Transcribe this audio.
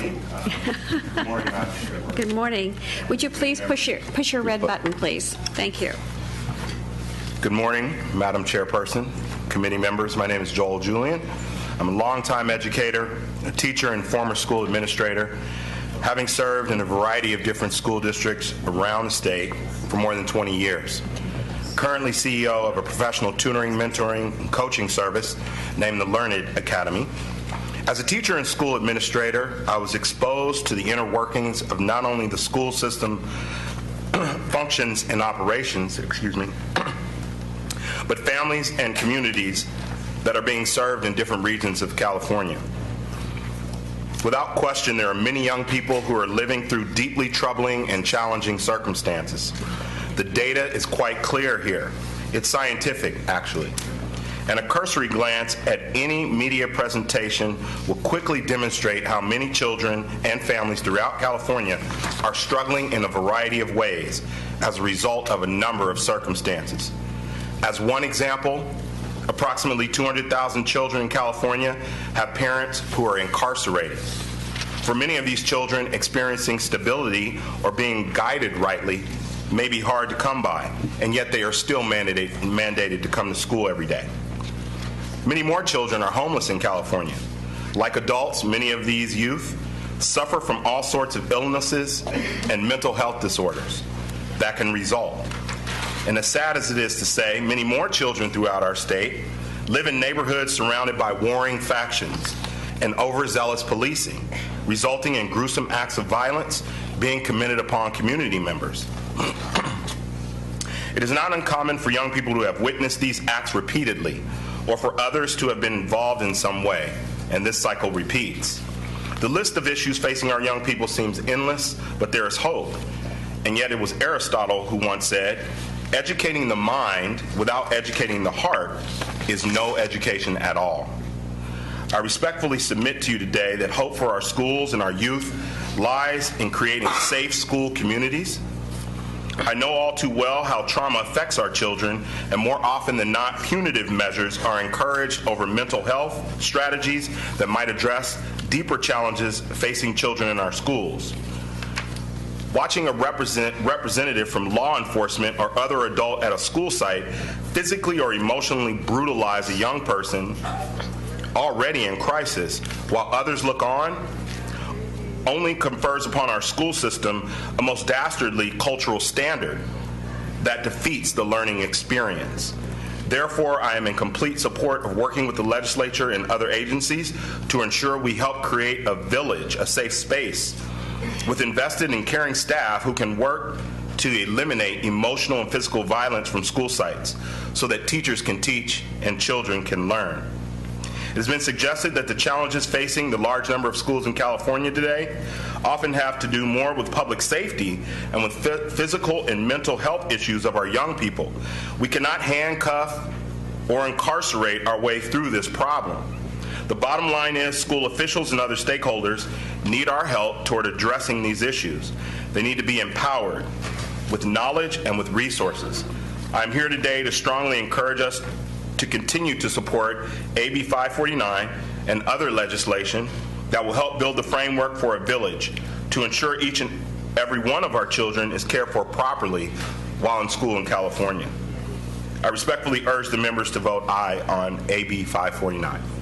morning. Good morning, Madam Chairperson. Good morning. Would you please push your red button, please? Thank you. Good morning, Madam Chairperson, committee members. My name is Joel Julian. I'm a longtime educator, a teacher, and former school administrator, having served in a variety of different school districts around the state for more than 20 years. Currently CEO of a professional tutoring, mentoring, and coaching service named the Learned Academy. As a teacher and school administrator, I was exposed to the inner workings of not only the school system functions and operations, but families and communities that are being served in different regions of California. Without question, there are many young people who are living through deeply troubling and challenging circumstances. The data is quite clear here. It's scientific, actually. And a cursory glance at any media presentation will quickly demonstrate how many children and families throughout California are struggling in a variety of ways as a result of a number of circumstances. As one example, approximately 200,000 children in California have parents who are incarcerated. For many of these children, experiencing stability or being guided rightly may be hard to come by, and yet they are still mandated to come to school every day. Many more children are homeless in California. Like adults, many of these youth suffer from all sorts of illnesses and mental health disorders that can result. And as sad as it is to say, many more children throughout our state live in neighborhoods surrounded by warring factions and overzealous policing, resulting in gruesome acts of violence being committed upon community members. It is not uncommon for young people to have witnessed these acts repeatedly, or for others to have been involved in some way, and this cycle repeats. The list of issues facing our young people seems endless, but there is hope. And yet it was Aristotle who once said, "Educating the mind without educating the heart is no education at all." I respectfully submit to you today that hope for our schools and our youth lies in creating safe school communities. I know all too well how trauma affects our children, and more often than not, punitive measures are encouraged over mental health strategies that might address deeper challenges facing children in our schools. Watching a representative from law enforcement or other adult at a school site physically or emotionally brutalize a young person already in crisis while others look on only confers upon our school system a most dastardly cultural standard that defeats the learning experience. Therefore, I am in complete support of working with the legislature and other agencies to ensure we help create a village, a safe space, with invested and caring staff who can work to eliminate emotional and physical violence from school sites so that teachers can teach and children can learn. It has been suggested that the challenges facing the large number of schools in California today often have to do more with public safety and with physical and mental health issues of our young people. We cannot handcuff or incarcerate our way through this problem. The bottom line is school officials and other stakeholders need our help toward addressing these issues. They need to be empowered with knowledge and with resources. I'm here today to strongly encourage us to continue to support AB 549 and other legislation that will help build the framework for a village to ensure each and every one of our children is cared for properly while in school in California. I respectfully urge the members to vote aye on AB 549.